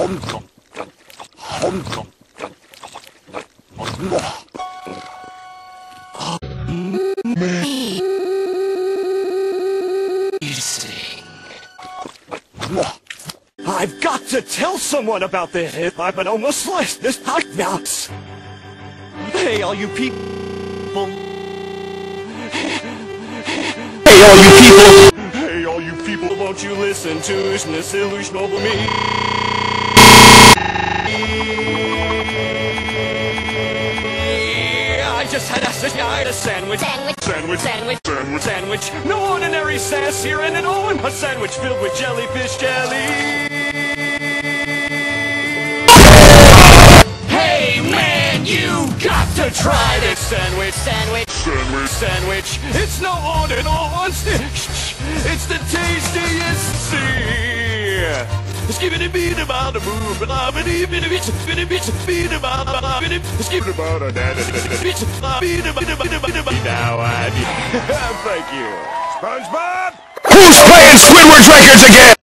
I've got to tell someone about this. I've been almost sliced this hot nuts. Hey, all you people. Hey, all you people. Hey, all you people, won't you listen to this illusion over me? I just had a sandwich. Sandwich. No ordinary sass here, and an a sandwich filled with jellyfish jelly. Hey man, you got to try this sandwich. Sandwich. It's no ordinary stitch. It's the tastiest. Skip it beat about the move, but I'm an even beat about skip it about a dad. Now I thank you. SpongeBob! Who's playing Squidward's records again?